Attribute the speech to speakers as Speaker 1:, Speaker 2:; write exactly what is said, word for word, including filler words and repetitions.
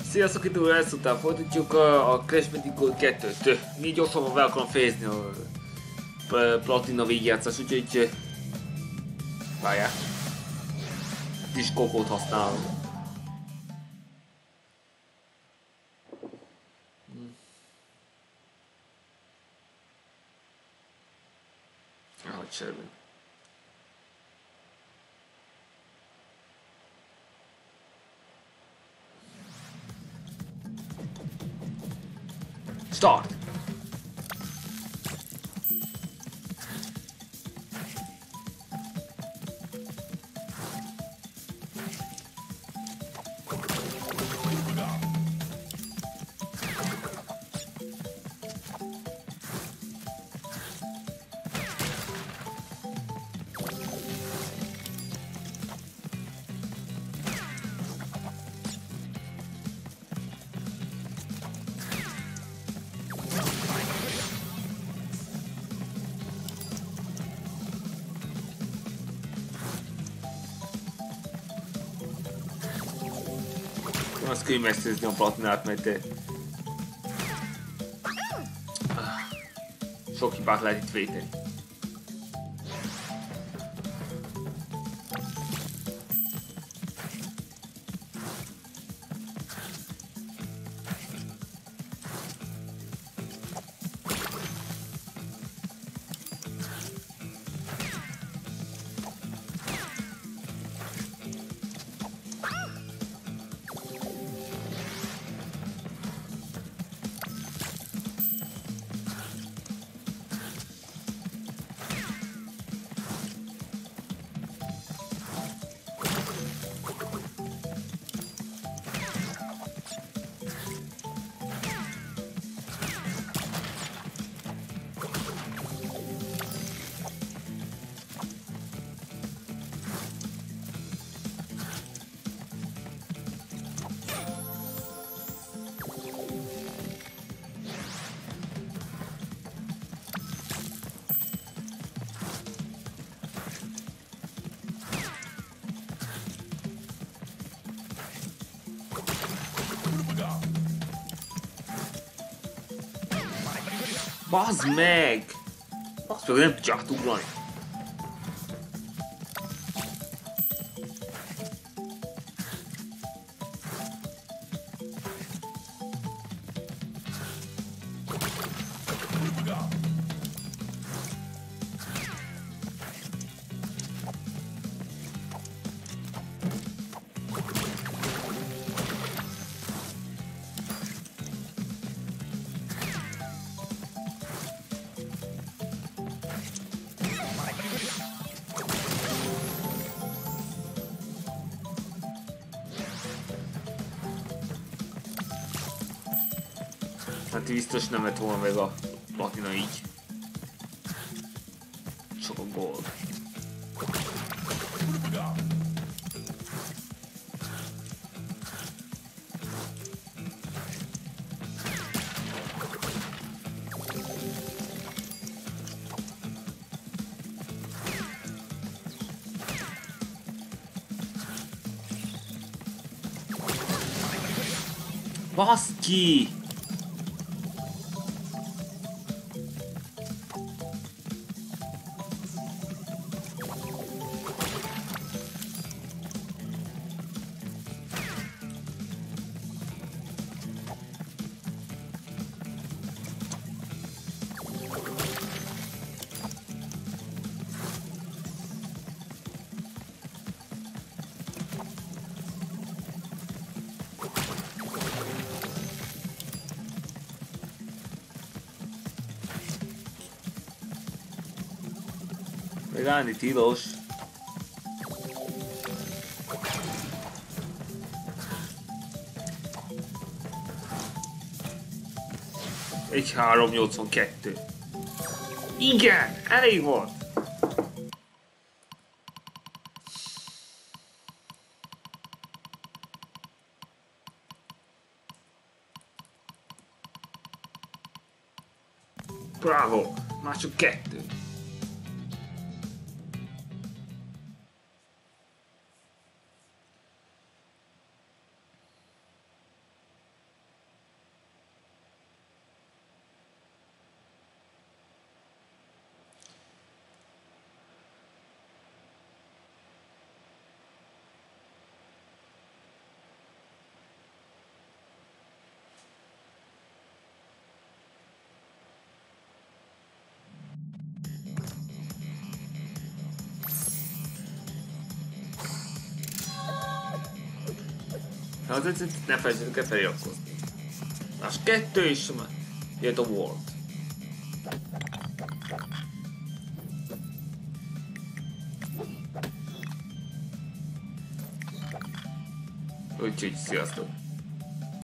Speaker 1: Sziasztok, itt újra ezt után folytatjuk a, a Crash Bandicoot kettőt. Így gyorsan fel akarom fejezni a platina végigjátszást, úgyhogy... Várjál. Kis kokót használom. Ahogy semmi. Start! Azt könnyű megszerezni a platinát, mert sok hibát lehet itt véteni. Bazd meg! Azt meg nem tudja átugrani. Hát biztos nem lett volna meg a platina így. Csak a gold. Baszki! Megállni tilos. Egy három nyolcvankettő. Igen, elég volt. Bravo, már csak kettő. azért ne felejtsetek el feliratkozni. Más kettő és jött a World. Úgyhogy sziasztok!